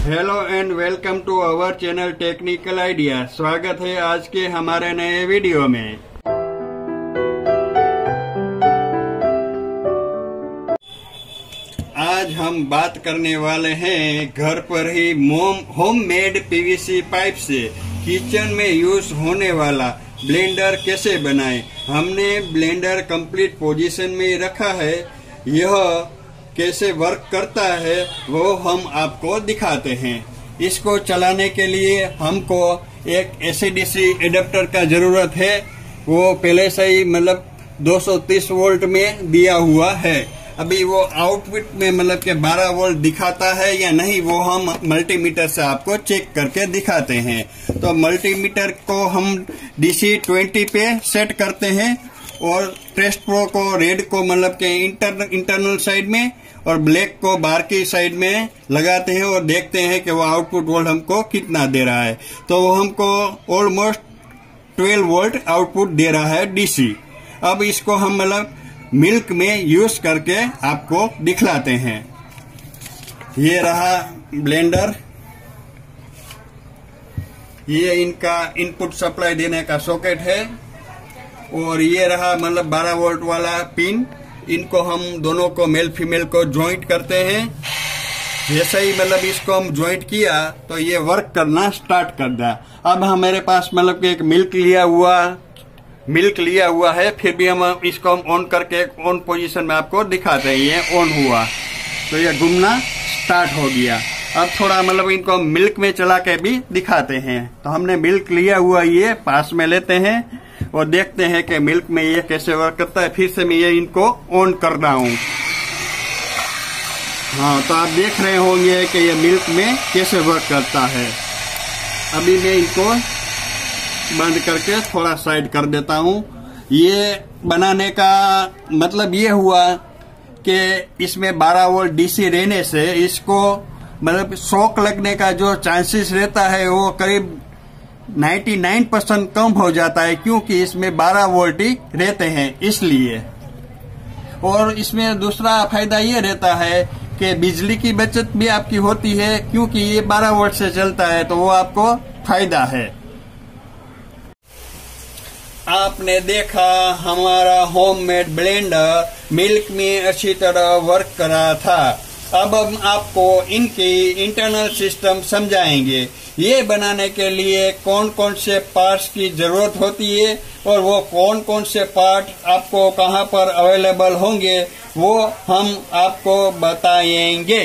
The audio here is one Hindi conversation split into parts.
Hello and welcome to our channel technical idea. स्वागत है आज के हमारे नए वीडियो में। आज हम बात करने वाले हैं घर पर ही होममेड पीवीसी पाइप से किचन में यूज होने वाला ब्लेंडर कैसे बनाएं। हमने ब्लेंडर कंप्लीट पोजीशन में रखा है। यह कैसे वर्क करता है वो हम आपको दिखाते हैं। इसको चलाने के लिए हमको एक AC/DC एडेप्टर का जरूरत है। वो पहले से ही 230 वोल्ट में दिया हुआ है। अभी वो आउटपुट में 12 वोल्ट दिखाता है या नहीं, वो हम मल्टीमीटर से आपको चेक करके दिखाते हैं। तो मल्टीमीटर को हम DC 20 पे सेट करते हैं और टेस्ट प्रो को रेड को इंटरनल साइड में और ब्लैक को बाहर की साइड में लगाते हैं और देखते हैं कि वो आउटपुट वोल्ट हमको कितना दे रहा है। तो वो हमको ऑलमोस्ट 12 वोल्ट आउटपुट दे रहा है DC। अब इसको हम मिल्क में यूज करके आपको दिखलाते हैं। ये रहा ब्लेंडर, ये इनका इनपुट सप्लाई देने का सॉकेट है और ये रहा 12 वोल्ट वाला पिन। इनको हम दोनों को मेल फीमेल को ज्वाइंट करते हैं। जैसे ही इसको हम ज्वाइंट किया तो ये वर्क करना स्टार्ट कर दिया। अब हमारे पास एक मिल्क लिया हुआ है, फिर भी हम इसको ऑन करके ऑन पोजीशन में आपको दिखाते हैं। ये ऑन हुआ तो ये घूमना स्टार्ट हो गया। अब थोड़ा इनको मिल्क में चला के भी दिखाते हैं। तो हमने मिल्क लिया हुआ, ये पास में लेते हैं और देखते हैं कि मिल्क में ये कैसे वर्क करता है। फिर से मैं ये इनको ऑन कर रहा हूँ। हाँ, तो आप देख रहे होंगे कि ये मिल्क में कैसे वर्क करता है। अभी मैं इनको बंद करके थोड़ा साइड कर देता हूँ। ये बनाने का मतलब ये हुआ कि इसमें 12 वोल्ट DC रहने से इसको शॉक लगने का जो चांसेस रहता है वो करीब 99% कम हो जाता है, क्योंकि इसमें 12 वोल्ट ही रहते हैं इसलिए। और इसमें दूसरा फायदा ये रहता है कि बिजली की बचत भी आपकी होती है, क्योंकि ये 12 वोल्ट से चलता है, तो वो आपको फायदा है। आपने देखा हमारा होममेड ब्लेंडर मिल्क में अच्छी तरह वर्क कर रहा था। अब हम आपको इनकी इंटरनल सिस्टम समझाएंगे। ये बनाने के लिए कौन कौन से पार्ट्स की जरूरत होती है और वो कौन कौन से पार्ट आपको कहाँ पर अवेलेबल होंगे वो हम आपको बताएंगे।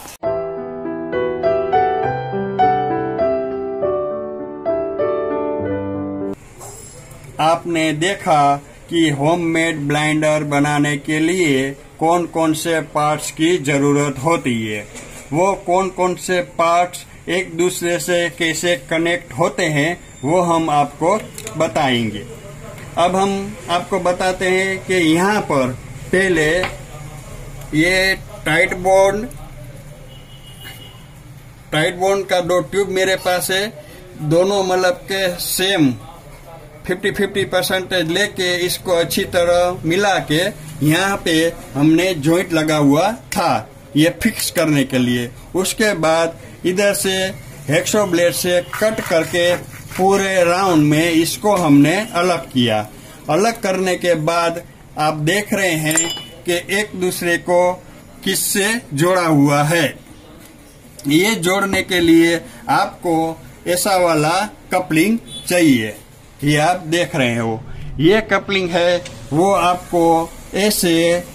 आपने देखा कि होममेड ब्लेंडर बनाने के लिए कौन कौन से पार्ट्स की जरूरत होती है। वो कौन कौन से पार्ट्स एक दूसरे से कैसे कनेक्ट होते हैं वो हम आपको बताएंगे। अब हम आपको बताते हैं कि यहाँ पर पहले ये टाइट बॉन्ड का 2 ट्यूब मेरे पास है। दोनों के सेम 50-50% लेके इसको अच्छी तरह मिला के यहाँ पे हमने जॉइंट लगा हुआ था ये फिक्स करने के लिए। उसके बाद इधर से हैक्सो ब्लेड से कट करके पूरे राउंड में इसको हमने अलग किया। अलग करने के बाद आप देख रहे हैं कि एक दूसरे को किससे जोड़ा हुआ है। ये जोड़ने के लिए आपको ऐसा वाला कपलिंग चाहिए। ये आप देख रहे हो, ये कपलिंग है वो आपको ऐसे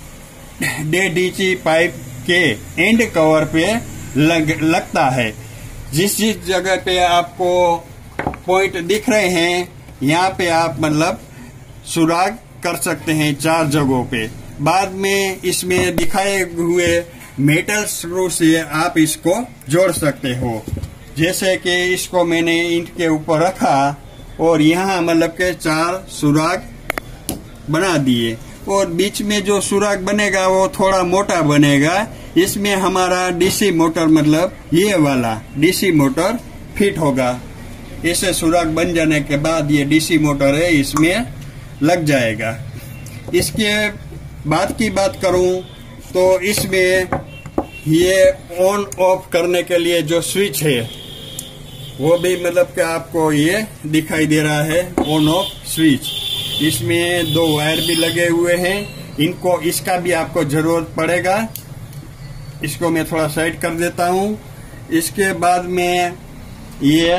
DC पाइप के एंड कवर पे लगता है। जिस जगह पे आपको पॉइंट दिख रहे हैं यहाँ पे आप सुराग कर सकते हैं 4 जगहों पे। बाद में इसमें दिखाए हुए मेटल स्क्रू से आप इसको जोड़ सकते हो। जैसे कि इसको मैंने ईंट के ऊपर रखा और यहाँ के 4 सुराग बना दिए और बीच में जो सुराग बनेगा वो थोड़ा मोटा बनेगा। इसमें हमारा DC मोटर ये वाला DC मोटर फिट होगा। इसे सुराग बन जाने के बाद ये DC मोटर है इसमें लग जाएगा। इसके बाद की बात करूं तो इसमें ये ऑन ऑफ करने के लिए जो स्विच है वो भी मतलब कि आपको ये दिखाई दे रहा है, ऑन ऑफ स्विच। इसमें 2 वायर भी लगे हुए हैं, इनको इसका भी आपको जरूरत पड़ेगा। इसको मैं थोड़ा साइड कर देता हूँ। इसके बाद में ये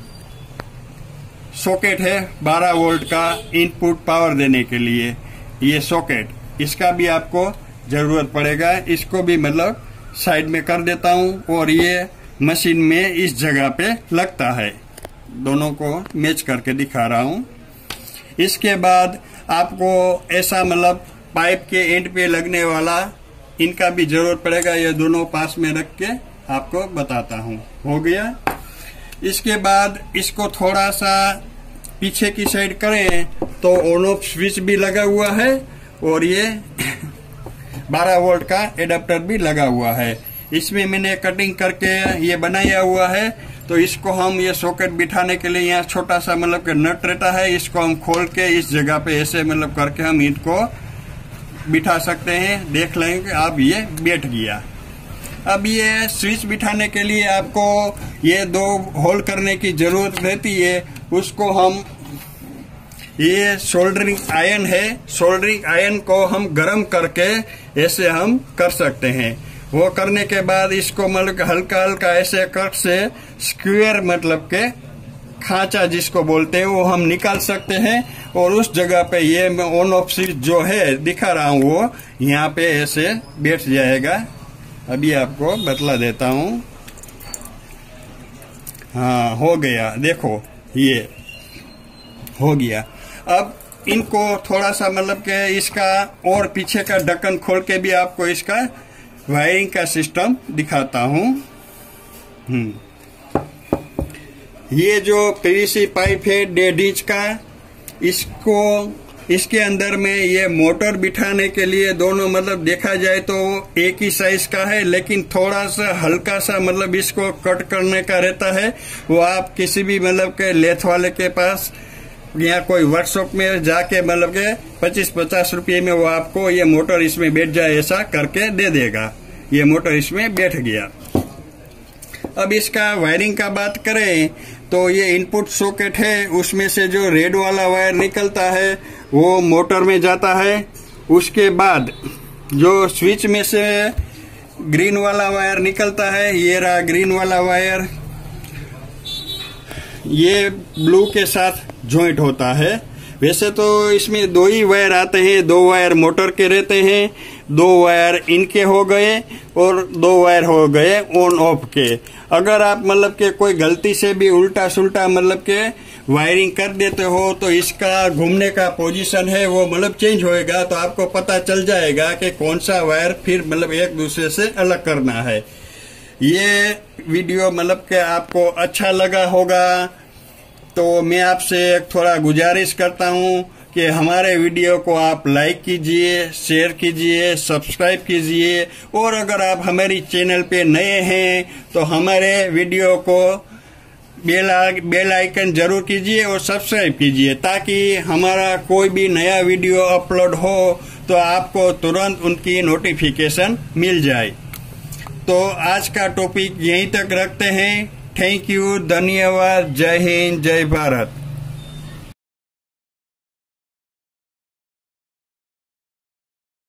सॉकेट है 12 वोल्ट का इनपुट पावर देने के लिए, ये सॉकेट, इसका भी आपको जरूरत पड़ेगा। इसको भी मतलब साइड में कर देता हूँ और ये मशीन में इस जगह पे लगता है। दोनों को मैच करके दिखा रहा हूँ। इसके बाद आपको ऐसा मतलब पाइप के एंड पे लगने वाला इनका भी जरूरत पड़ेगा। ये दोनों पास में रख के आपको बताता हूँ। हो गया। इसके बाद इसको थोड़ा सा पीछे की साइड करें तो ऑन ऑफ स्विच भी लगा हुआ है और ये 12 वोल्ट का एडाप्टर भी लगा हुआ है। इसमें मैंने कटिंग करके ये बनाया हुआ है। तो इसको हम ये सॉकेट बिठाने के लिए यहाँ छोटा सा मतलब कि नट रहता है, इसको हम खोल के इस जगह पे ऐसे मतलब करके हम इनको बिठा सकते हैं। देख लेंगे अब ये बैठ गया। अब ये स्विच बिठाने के लिए आपको ये 2 होल करने की जरूरत रहती है। उसको हम, ये सोल्डरिंग आयरन है, सोल्डरिंग आयरन को हम गर्म करके ऐसे हम कर सकते हैं। वो करने के बाद इसको मतलब हल्का हल्का ऐसे कट से स्क्वायर मतलब के खांचा जिसको बोलते हैं वो हम निकाल सकते हैं। और उस जगह पे ये ऑन ऑफ स्विच जो है दिखा रहा हूँ वो यहाँ पे ऐसे बैठ जाएगा। अभी आपको बतला देता हूँ। हाँ, हो गया, देखो ये हो गया। अब इनको थोड़ा सा मतलब के इसका और पीछे का ढक्कन खोल के भी आपको इसका वायरिंग का सिस्टम दिखाता हूँ। ये जो पीवीसी पाइप है 1.5 इंच का, इसको इसके अंदर में ये मोटर बिठाने के लिए दोनों मतलब देखा जाए तो एक ही साइज का है, लेकिन थोड़ा सा हल्का सा मतलब इसको कट करने का रहता है। वो आप किसी भी मतलब के लेथ वाले के पास या कोई वर्कशॉप में जाके मतलब के 25-50 रुपये में वो आपको ये मोटर इसमें बैठ जाए ऐसा करके दे देगा। ये मोटर इसमें बैठ गया। अब इसका वायरिंग का बात करें तो ये इनपुट सॉकेट है, उसमें से जो रेड वाला वायर निकलता है वो मोटर में जाता है। उसके बाद जो स्विच में से ग्रीन वाला वायर निकलता है, ये रहा ग्रीन वाला वायर, ये ब्लू के साथ जॉइंट होता है। वैसे तो इसमें 2 ही वायर आते हैं, 2 वायर मोटर के रहते हैं, 2 वायर इनके हो गए और 2 वायर हो गए ऑन ऑफ के। अगर आप मतलब के कोई गलती से भी उल्टा सुल्टा मतलब के वायरिंग कर देते हो तो इसका घूमने का पोजीशन है वो मतलब चेंज होएगा, तो आपको पता चल जाएगा कि कौन सा वायर फिर मतलब एक दूसरे से अलग करना है। ये वीडियो मतलब के आपको अच्छा लगा होगा तो मैं आपसे एक थोड़ा गुजारिश करता हूँ कि हमारे वीडियो को आप लाइक कीजिए, शेयर कीजिए, सब्सक्राइब कीजिए। और अगर आप हमारी चैनल पे नए हैं तो हमारे वीडियो को बेल आइकन जरूर कीजिए और सब्सक्राइब कीजिए, ताकि हमारा कोई भी नया वीडियो अपलोड हो तो आपको तुरंत उनकी नोटिफिकेशन मिल जाए। तो आज का टॉपिक यहीं तक रखते हैं। थैंक यू, धन्यवाद, जय हिंद, जय भारत।